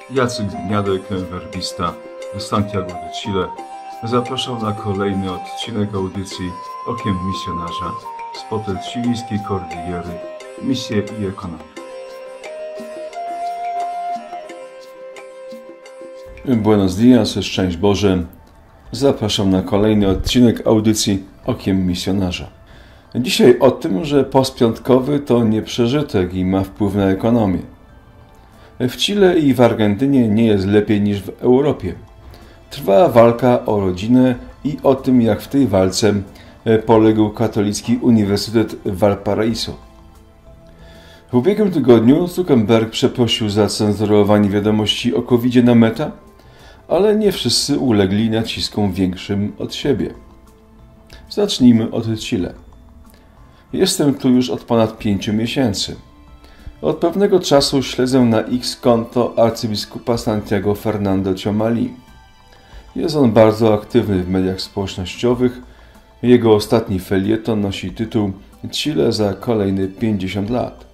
Jacek Zgniadek, werbista z Santiago de Chile, zapraszam na kolejny odcinek audycji Okiem Misjonarza z potem chilijskiej Kordillery, misje i ekonomia. Buenos dias, szczęść Boże. Zapraszam na kolejny odcinek audycji Okiem Misjonarza. Dzisiaj o tym, że post piątkowy to nie przeżytek i ma wpływ na ekonomię. W Chile i w Argentynie nie jest lepiej niż w Europie. Trwa walka o rodzinę i o tym, jak w tej walce poległ katolicki Uniwersytet w Valparaiso. W ubiegłym tygodniu Zuckerberg przeprosił za cenzurowanie wiadomości o COVID-zie na Meta, ale nie wszyscy ulegli naciskom większym od siebie. Zacznijmy od Chile. Jestem tu już od ponad 5 miesięcy. Od pewnego czasu śledzę na X konto arcybiskupa Santiago Fernando Chiomali. Jest on bardzo aktywny w mediach społecznościowych. Jego ostatni felieton nosi tytuł Chile za kolejne 50 lat.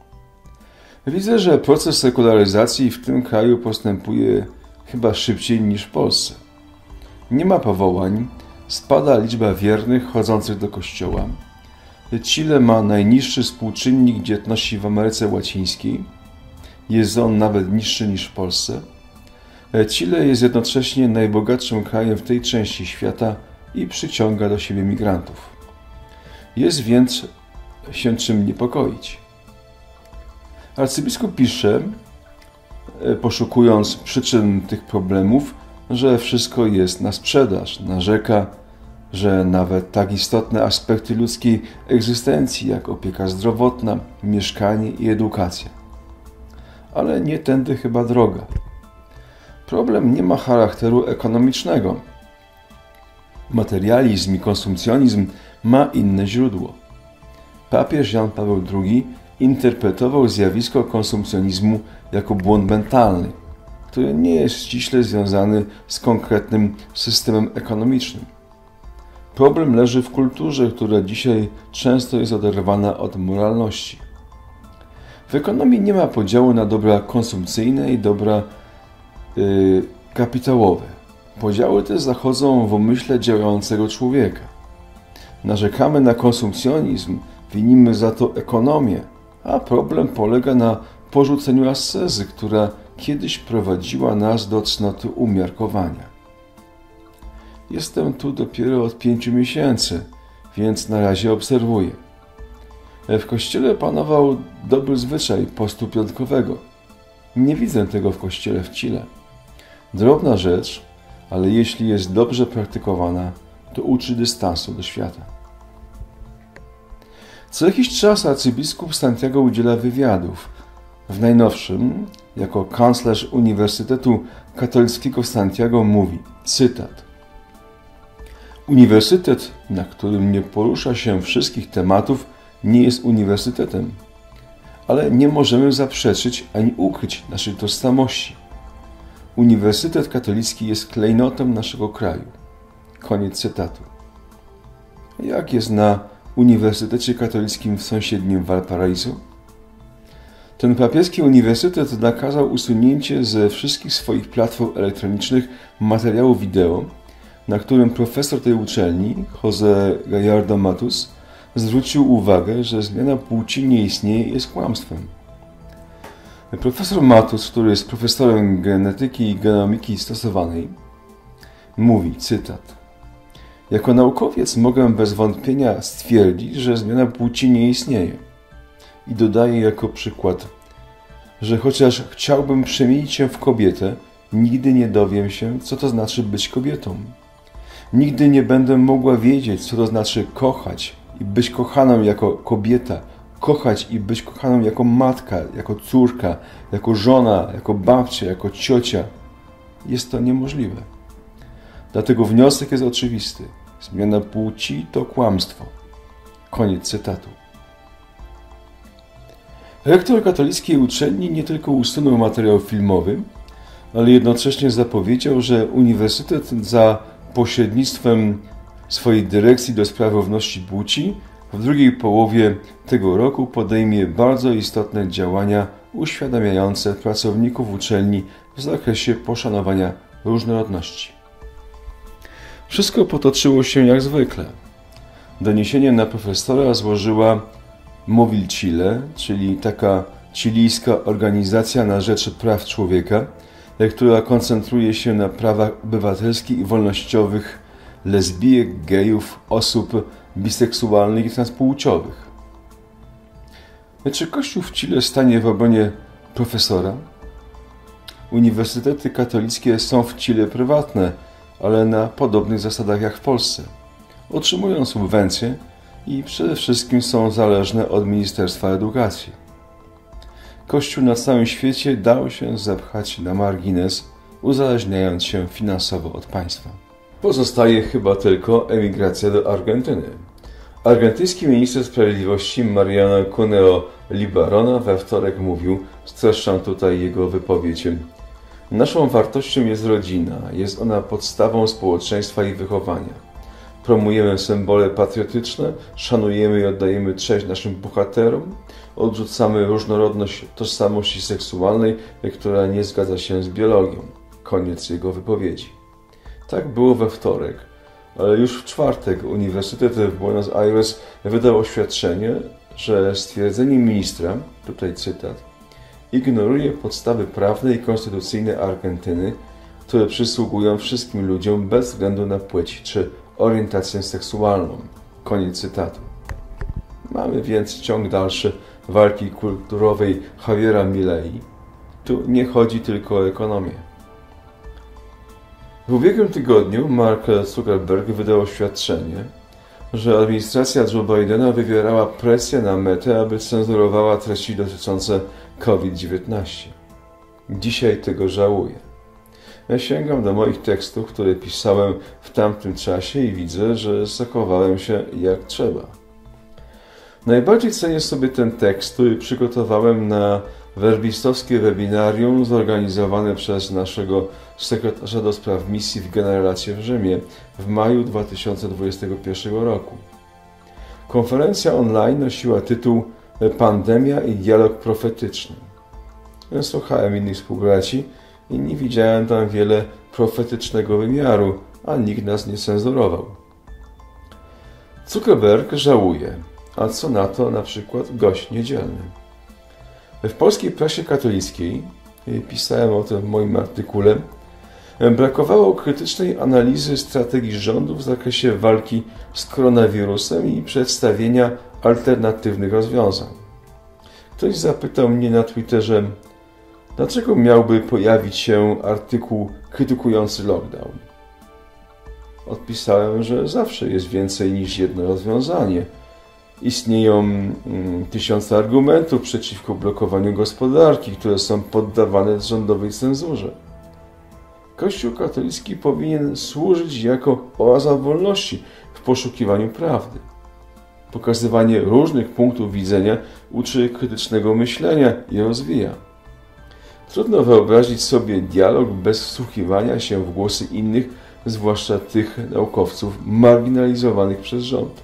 Widzę, że proces sekularyzacji w tym kraju postępuje chyba szybciej niż w Polsce. Nie ma powołań, spada liczba wiernych chodzących do kościoła. Chile ma najniższy współczynnik dzietności w Ameryce Łacińskiej. Jest on nawet niższy niż w Polsce. Chile jest jednocześnie najbogatszym krajem w tej części świata i przyciąga do siebie migrantów. Jest więc się czym niepokoić. Arcybiskup pisze, poszukując przyczyn tych problemów, że wszystko jest na sprzedaż. Narzeka, że nawet tak istotne aspekty ludzkiej egzystencji, jak opieka zdrowotna, mieszkanie i edukacja. Ale nie tędy chyba droga. Problem nie ma charakteru ekonomicznego. Materializm i konsumpcjonizm ma inne źródło. Papież Jan Paweł II interpretował zjawisko konsumpcjonizmu jako błąd mentalny, który nie jest ściśle związany z konkretnym systemem ekonomicznym. Problem leży w kulturze, która dzisiaj często jest oderwana od moralności. W ekonomii nie ma podziału na dobra konsumpcyjne i dobra kapitałowe. Podziały te zachodzą w umyśle działającego człowieka. Narzekamy na konsumpcjonizm, winimy za to ekonomię, a problem polega na porzuceniu ascezy, która kiedyś prowadziła nas do cnoty umiarkowania. Jestem tu dopiero od 5 miesięcy, więc na razie obserwuję. W kościele panował dobry zwyczaj postu piątkowego. Nie widzę tego w kościele w Chile. Drobna rzecz, ale jeśli jest dobrze praktykowana, to uczy dystansu do świata. Co jakiś czas arcybiskup Santiago udziela wywiadów. W najnowszym, jako kanclerz Uniwersytetu Katolickiego w Santiago mówi, cytat: Uniwersytet, na którym nie porusza się wszystkich tematów, nie jest uniwersytetem. Ale nie możemy zaprzeczyć ani ukryć naszej tożsamości. Uniwersytet katolicki jest klejnotem naszego kraju. Koniec cytatu. Jak jest na Uniwersytecie Katolickim w sąsiednim Valparaiso? Ten papieski uniwersytet nakazał usunięcie ze wszystkich swoich platform elektronicznych materiału wideo, na którym profesor tej uczelni, José Gallardo Matus, zwrócił uwagę, że zmiana płci nie istnieje i jest kłamstwem. Profesor Matus, który jest profesorem genetyki i genomiki stosowanej, mówi, cytat: Jako naukowiec mogę bez wątpienia stwierdzić, że zmiana płci nie istnieje. I dodaje jako przykład, że chociaż chciałbym przemienić się w kobietę, nigdy nie dowiem się, co to znaczy być kobietą. Nigdy nie będę mogła wiedzieć, co to znaczy kochać i być kochaną jako kobieta, kochać i być kochaną jako matka, jako córka, jako żona, jako babcia, jako ciocia. Jest to niemożliwe. Dlatego wniosek jest oczywisty. Zmiana płci to kłamstwo. Koniec cytatu. Rektor katolickiej uczelni nie tylko usunął materiał filmowy, ale jednocześnie zapowiedział, że uniwersytet za pośrednictwem swojej dyrekcji do spraw równości płci w drugiej połowie tego roku podejmie bardzo istotne działania uświadamiające pracowników uczelni w zakresie poszanowania różnorodności. Wszystko potoczyło się jak zwykle. Doniesienie na profesora złożyła Movil Chile, czyli taka chilijska organizacja na rzecz praw człowieka, która koncentruje się na prawach obywatelskich i wolnościowych lesbijek, gejów, osób biseksualnych i transpłciowych. Czy Kościół w Chile stanie w obronie profesora? Uniwersytety katolickie są w Chile prywatne, ale na podobnych zasadach jak w Polsce. Otrzymują subwencje i przede wszystkim są zależne od Ministerstwa Edukacji. Kościół na całym świecie dał się zepchać na margines, uzależniając się finansowo od państwa. Pozostaje chyba tylko emigracja do Argentyny. Argentyński minister sprawiedliwości Mariano Cuneo Libarona we wtorek mówił, streszczam tutaj jego wypowiedź: naszą wartością jest rodzina, jest ona podstawą społeczeństwa i wychowania. Promujemy symbole patriotyczne, szanujemy i oddajemy cześć naszym bohaterom, odrzucamy różnorodność tożsamości seksualnej, która nie zgadza się z biologią. Koniec jego wypowiedzi. Tak było we wtorek, ale już w czwartek Uniwersytet w Buenos Aires wydał oświadczenie, że stwierdzenie ministra, tutaj cytat, ignoruje podstawy prawne i konstytucyjne Argentyny, które przysługują wszystkim ludziom bez względu na płeć czy orientację seksualną. Koniec cytatu. Mamy więc ciąg dalszy walki kulturowej Javiera Milei. Tu nie chodzi tylko o ekonomię. W ubiegłym tygodniu Mark Zuckerberg wydał oświadczenie, że administracja Joe Bidena wywierała presję na Metę, aby cenzurowała treści dotyczące COVID-19. Dzisiaj tego żałuję. Ja sięgam do moich tekstów, które pisałem w tamtym czasie i widzę, że zachowałem się jak trzeba. Najbardziej cenię sobie ten tekst, który przygotowałem na werbistowskie webinarium zorganizowane przez naszego sekretarza do spraw misji w Generacie w Rzymie w maju 2021 roku. Konferencja online nosiła tytuł Pandemia i dialog profetyczny. Ja słuchałem innych współbraci i nie widziałem tam wiele profetycznego wymiaru, a nikt nas nie cenzurował. Zuckerberg żałuje, a co na to na przykład gość niedzielny. W polskiej prasie katolickiej, pisałem o tym w moim artykule, brakowało krytycznej analizy strategii rządu w zakresie walki z koronawirusem i przedstawienia alternatywnych rozwiązań. Ktoś zapytał mnie na Twitterze, dlaczego miałby pojawić się artykuł krytykujący lockdown. Odpisałem, że zawsze jest więcej niż jedno rozwiązanie. Istnieją tysiące argumentów przeciwko blokowaniu gospodarki, które są poddawane rządowej cenzurze. Kościół katolicki powinien służyć jako oaza wolności w poszukiwaniu prawdy. Pokazywanie różnych punktów widzenia uczy krytycznego myślenia i rozwija. Trudno wyobrazić sobie dialog bez wsłuchiwania się w głosy innych, zwłaszcza tych naukowców marginalizowanych przez rząd.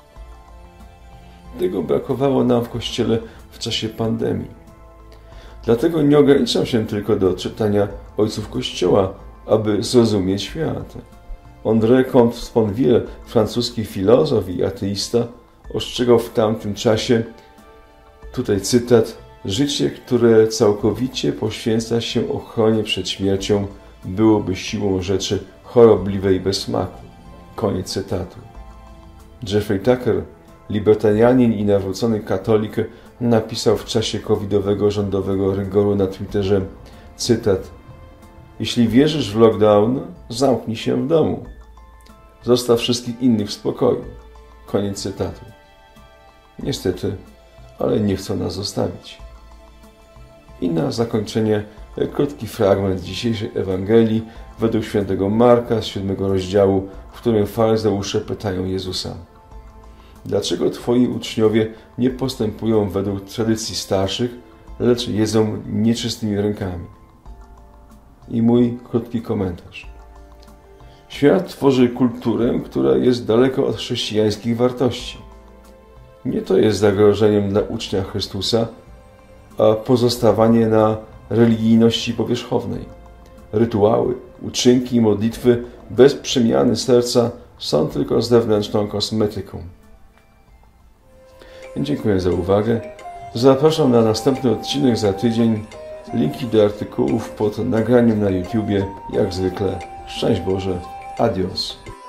Tego brakowało nam w Kościele w czasie pandemii. Dlatego nie ograniczam się tylko do czytania ojców Kościoła, aby zrozumieć świat. André Comte-Sponville, francuski filozof i ateista, ostrzegał w tamtym czasie, tutaj cytat, życie, które całkowicie poświęca się ochronie przed śmiercią, byłoby siłą rzeczy chorobliwe i bez smaku. Koniec cytatu. Jeffrey Tucker, libertarianin i nawrócony katolik, napisał w czasie covidowego rządowego rygoru na Twitterze, cytat, jeśli wierzysz w lockdown, zamknij się w domu. Zostaw wszystkich innych w spokoju. Koniec cytatu. Niestety, ale nie chcą nas zostawić. I na zakończenie krótki fragment dzisiejszej Ewangelii według świętego Marka z 7 rozdziału, w którym faryzeusze pytają Jezusa: dlaczego Twoi uczniowie nie postępują według tradycji starszych, lecz jedzą nieczystymi rękami? I mój krótki komentarz. Świat tworzy kulturę, która jest daleko od chrześcijańskich wartości. Nie to jest zagrożeniem dla ucznia Chrystusa, a pozostawanie na religijności powierzchownej. Rytuały, uczynki i modlitwy bez przemiany serca są tylko zewnętrzną kosmetyką. Dziękuję za uwagę. Zapraszam na następny odcinek za tydzień. Linki do artykułów pod nagraniem na YouTubie. Jak zwykle. Szczęść Boże. Adios.